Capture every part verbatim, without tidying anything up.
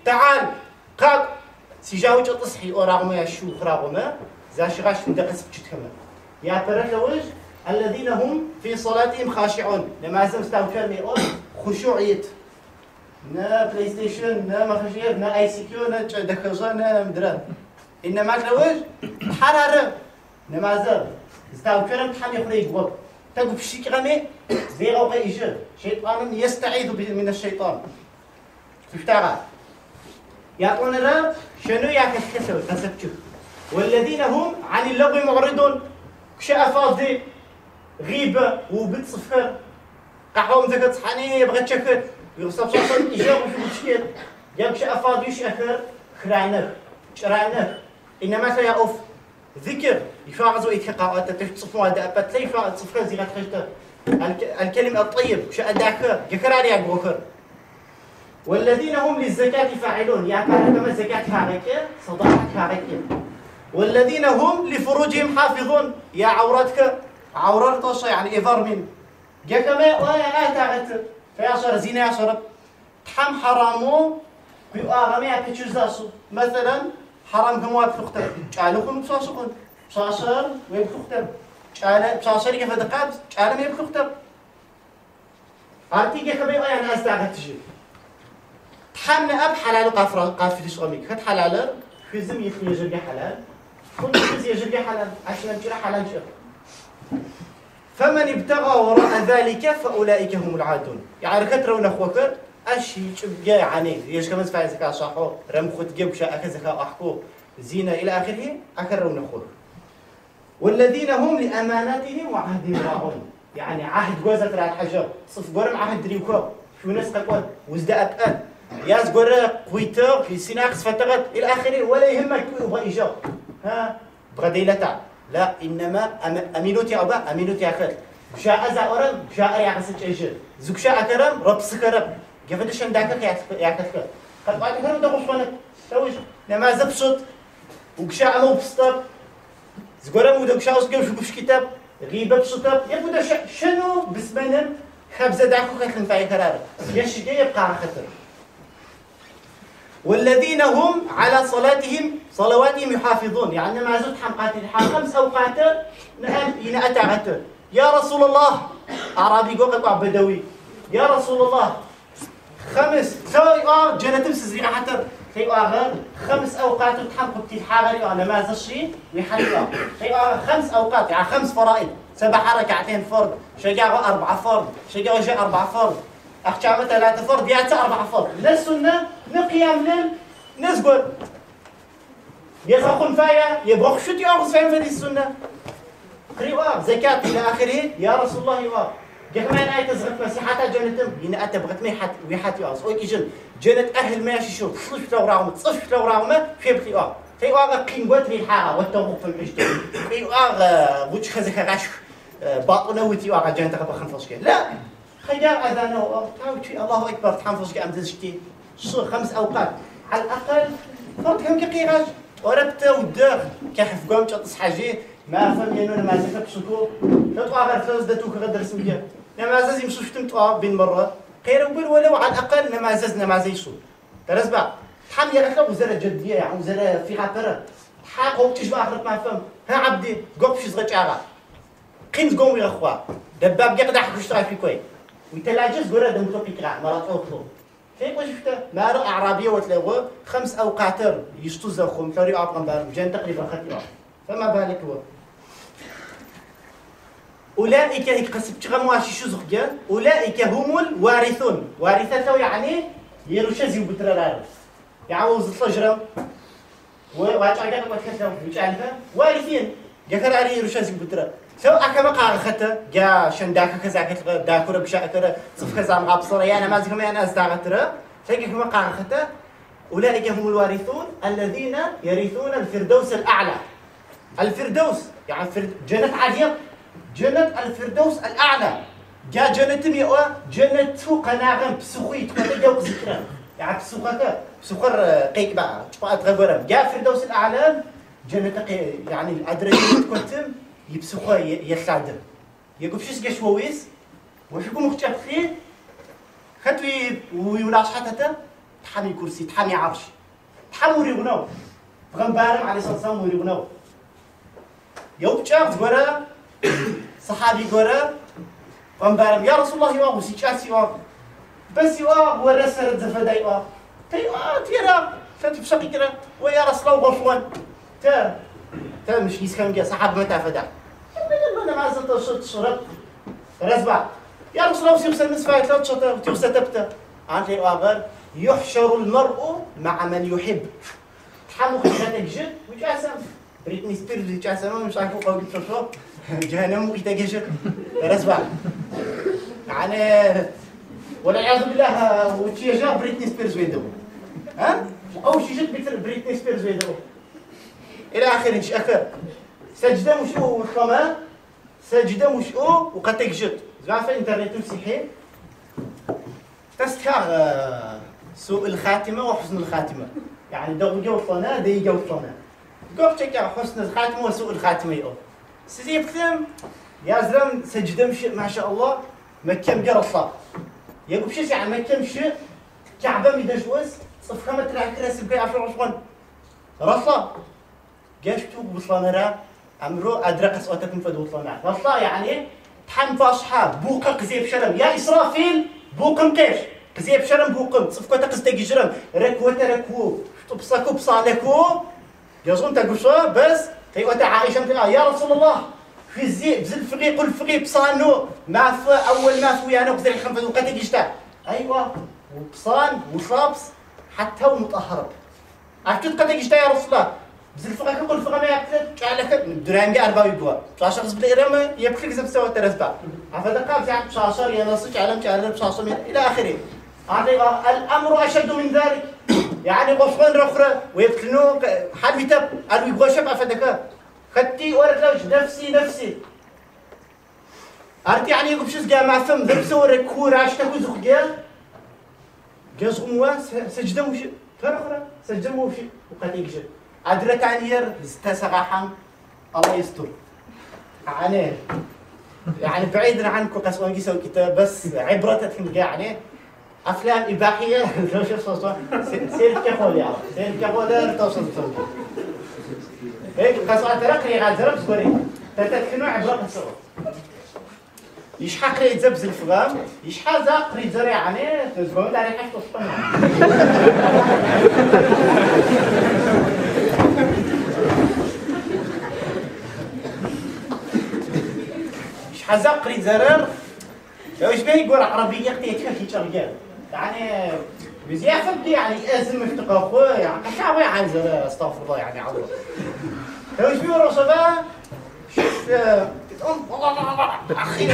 تعال قاق سيجاوج تصحي أراغما يشو خراغما زاشغاش ندقس بجتهما يا بركوج الذين هم في صلاتهم خاشعون لما زم استوكر ميقول خشوعيت نا بلاي ستيشن نا مخشير نا اي سي كيو نا دكوزا نا مدرا انما كلوج حراره لما زم استوكر تحمي خريج وقت تقول بشيك غمي زي غوغي يجر شيطان يستعيذ من الشيطان تفتغى يعطون الرب شنو ياكل كسر كسبتشو والذين هم عن اللغو معرضون كشا فاضي غيبه وبتصفر قحوم زكت صحاني يبغى تشكر يوصف شخص يجاوب في مشكل جاب شا فاضي وش اخر خرعنك شرعنك انما يا اوف ذكر يفاعزوا يتقاعد تصفوا هذا ابد لا يفاعل صفر زي غتخشت الكلمه الطيب شا اداك يكرار يا بوكر والذين هم للزكاة فاعلون يا كما الزكاة هاركة صدقة هاركة والذين هم لفروجهم حافظون يا عورتك عورات طوشة يعني إظهار من جا كما ويا آتاعت فيا شر زينة يا شرب تحم حرامو بيؤاغمي أبتشوزاسو مثلا حرام كمواب فختر قالوكم بصاصكم بصاصر وين فختر قال بصاصر كيف دقاب قال ما بفختر أرتي جا كما ويا ناس تاعت تجي تحمل أب حلال وقاف قاف في شغمك خد حلال في زم يخلي يجري حلال كل شيء يجري حلال عشان تجري حلال شر فمن ابتغى وراء ذلك فأولئك هم العادون يعني كترون أخوكر أشي تبقى يعني يش كمان فايز زكاة صحو رم خد جيب شاء أكل زكاة أحكو زينة إلى آخره أكرون أخوك والذين هم لأماناتهم وعهدهم راعون يعني عهد جوزة ترى الحجر صف قرم عهد ريوكو شو ناس تقول وزدأ أكل ياز قرر قويتر في سيناقس فتغت إلى آخره ولا يهمك يبغى إيجار ها بغديلتا لا إنما أمينوتي أبا أمينوتي أخر بشاء أزا أورم بشاء أريع قصة إيجار زوك شاء أكرم رب سكرم كيف داك يعكسك قد بعد كلام ده مصفنك توج لما زبصت وكشاء مو بسطب زقرم ودك شاء وسجل شو بش كتاب غيبة بسطب يبغى شنو بسمنم خبزة داكو كتلن فاي قرار يش جاي يبقى خطر والذين هم على صلاتهم صلواتهم يحافظون يعني ما زلت حمقات الحال خمس أوقات نقل ينأتعت يا رسول الله أعرابي قوقع بدوي يا رسول الله خمس سوي آه جنة مسزري حتر في آخر خمس أوقات تحمق الحاغري أنا ما زشي ويحلقها في آخر خمس أوقات يعني خمس فرائض سبع ركعتين فرض شجاع أربعة فرض شجاع جاء أربعة فرض أحكام ثلاثة فرض يأتي أربعة فرض للسنة نقيام ليل نزقل يزرقون فيا يبغى شو تيارس فين في السنة قريبا زكاة إلى آخره يا رسول الله يوار جمعنا آية زغت مسيحة جنتم هنا أتى بغت ميحات ويحات يارس أو كيجن جنة أهل ماشي شو صف لو راهم صف لو راهم في بخيار في واقع قين قوت لي الحارة والتوقف في المجتمع في واقع وش خزك غش باطنه وتي واقع جنة قبل خمسة كيل لا خيار أذانه تعود الله أكبر تحنفظ كأم تزكي شو خمس أوقات على الأقل فرض كم كقيراج وربت ودخ كحف قوم تقص حاجة ما فهم ينون ما زكب سكو تطلع غير ثلاث دتوك غدر سمية نمازز يمشوا شتم تقع بين مرة خير وبر ولو على الأقل نمازز نمازي يسوق ترزبع حمل يا أخي وزارة جدية يعني وزارة في عبرة حاق هو تشبع آخرت ما فهم ها عبدي قف شيء صغير عرق قيمت قوم يا أخوة دباب يقدح كشتاي في كوي ويتلاجز قرر دم توقي كرع مرات أوكلو كيف وشفته ما رأى عربية وتلاقوا خمس أوقاتر يشتوزا خم ثوري أعطم بارم جان تقريبا خطيرة فما بالك هو أولئك هيك قصب تغم واشي شو زخجة أولئك هم الوارثون وارثته يعني يروشزي وبترار يعوز الصجرة وواجع قال ما تكلم وش عارفه وارثين جكر عليه يروشزي وبترار سو أكما قاعدته جا شنداك كذا كذا داكورة بشاء كذا صف كذا مع بصرة يعني ما زكما أنا أزدعتره فيك كما قاعدته أولئك هم الوارثون الذين يرثون الفردوس الأعلى الفردوس يعني جنة عالية جنة الفردوس الأعلى جا جنة مئة جنة سوق ناغم بسخوي تقول جوق ذكرى يعني بسخك بسخر قيك بقى تبقى تغبرم جا الفردوس الأعلى جنة يعني الأدرجة كنتم يبسخوا يسعد يقول فيش جش وويس وشكو مختلف فيه خطوي ويولاش حتى تحمي كرسي تحمي عرش تحموري غنو غنبارم عليه الصلاة والسلام وري غنو يوم جاء غورا صحابي غورا غنبارم يا رسول الله يوا وسيجات يوا بس يوا ورا سرد زفدا يوا تيوا تيرا تتبشقي كده ويا رسول الله غفوان تا تا مش يسكن جا صحاب متى فدا انا ما زلت شرط شرط رزبا يا رسول الله وسيوسل مسفايت لا تشطر وتوسل تبتا عن لي اغر يحشر المرء مع من يحب تحمو خشاتك جد وجاسم بريتني سبيرز جاسم مش عارف قوي شو جهنم ويتجشر رزبا يعني والعياذ بالله وشي جاب بريتني سبيرز ويدو ها او شي جت مثل بريتني سبيرز ويدو الى اخره ايش اخر سجده وشو كمان سجده وشو وقتك جد زعف انترنت مسيحي تستكار سوء الخاتمه وحسن الخاتمه يعني دو جوطنا دي جوطنا قف تشكا حسن الخاتمه وسوء الخاتمه يو سيدي بكلم يا زلم سجده مش ما شاء الله مكم قرصه يقول شو يعني مكم شيء كعبه ميدجوز صف كما تلعب كراس بكي عشر عشرون رصا جاشتو بوصلنا عمرو أدرك سؤالكم فدو وصلنا رصا يعني تحم فاشحة بوقك زيب شرم يا إسرافيل بوقم كيش زيب شرم بوقم صف كتا قصدك جرم ركوة ركوة تبصكو بصالكو يزون تقصوا بس تيوتا عائشة تقول يا رسول الله في الزيب زل فقي قل فقي بصانو ما ف أول ما فو يعني وقزري خمفة وقتك جشتا أيوة وبصان وصابس حتى ومطهرب عرفتوا قتك جشتا يا رسول الله بزل فقا كقول فقا ما يأكل شعلك درانجي أربعة يبوا شاشة قصب الإرامة يبكلك زب سوى ترسبا عفدقا بتاع شاشة ينصج علم شعلم شاشة إلى آخره الأمر أشد من ذلك يعني غفران رخرة ويبتلنو حال يتب قالوا يبغى شب عفدقا خدتي ورد لوش نفسي نفسي أرتي يعني يقول شو جا ما فهم ذب سوى كورة عشتكو زخجال جاز غموا سجدة وش فرخرة سجدة وش وقتيك جد أدرك عنير استسقاحا الله يستر عنيه يعني بعيدا عنكم قسوان جيسوا كتاب بس عبرتكم يعني أفلام إباحية لو شوف صوصوا سير كحول يا سير كحول لا توصل توصل هيك قسوان ترقي غاد زرب سوري تتكنوا عبرة سوا يشحق ريت زبز الفغام يشحق زاق ريت زرع عنيه تزقون داري حاجة تصطنع يشحق زاق ريت زرر لو إيش بيه يقول عربية قتيتها في شرقال يعني بزيافة بدي يعني أزم افتقى أخوه يعني قشعوي عن زرر استغفر الله يعني عضو لو إيش بيه رصبا شوف أخي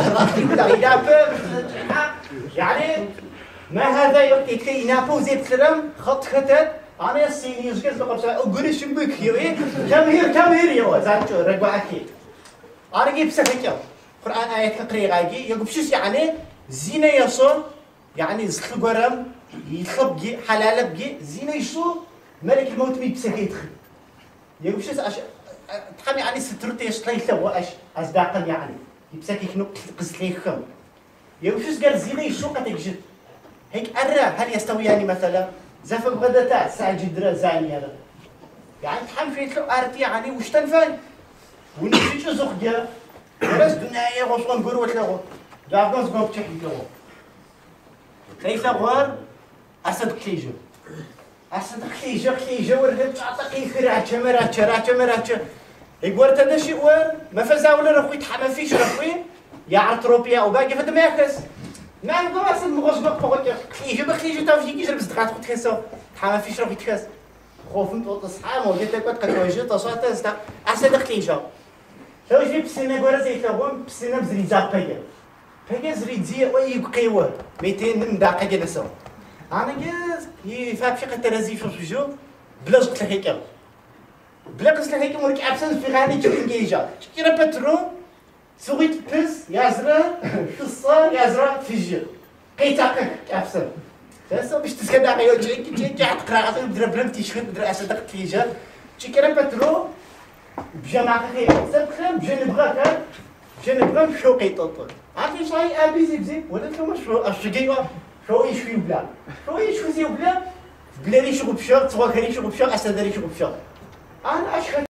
يعني ما هذا يوقي كي نابو زيت كلام خط خطت أنا الصيني يزقز لقب سا أقول شنبك يوي كم هير كم هير يوا زاد شو رجع أكيد أنا جيب سكتة قرآن آية قرية غاجي يقول شو يعني زينة يصون يعني زخل قرم يخلب جي حلال بجي زينة يصون ملك الموت مي بسكيت يقول شو أش تحمي يعني سترتي يشتري ثوى أش أصدقاء يعني يبسكيك نقطة قصليكم يقول شو قال زينة يصون قتجد هيك أرى هل يستويان مثلا زفق غدتا ساجد رزاني هذا يعني تحم في ثلو أرتي يعني وش تنفعل ونجيش زخجة بس دنيا غصون قروة له جابنا زقوب تحدي له كيف غور أصدق كيجو أصدق كيجو كيجو ورد تعطي خيرات مرات شرات مرات يقول تدشي ور ما فزا ولا رخوي تحمل فيش رخوي يا عطروبيا وباقي فد ما يخس ما نقول أصل مغصبك فوق كيجو بكيجو تاوجي كيجو بس دقات خد خسو تحمل فيش رخوي تخس خوفن تصحى موجود تقعد كتوجه تصوت تستا أصدق كيجو لو جي بسنة قرا زي تاون بسنة بزري زاقية فجأة زري زي ويجي قيوة ميتين من دقيقة نسوا أنا جاز يفاب شقة ترازي شو شو بلا زقت هيك بلا قصت هيك مرك أبسن في غاني تكون جيجا كيرا بترو سويت بس يازرا قصة يازرا فيجي قيتاك أبسن فسو باش تسكت على يوجي كي تجي تقرا غادي ندير بلا تيشيرت ندير أصدق فيجا كيرا بترو بجماعة خير سبخم بجن بغاك بجن بغا مشو قيطوط عارفين شاي أبي زيب زيب ولا تلو مشروع الشقيوة شوي شوي بلا شوي شوي زي بلا بلاري شو بشر تبغى كري شو بشر أسدري شو بشر أنا أشخ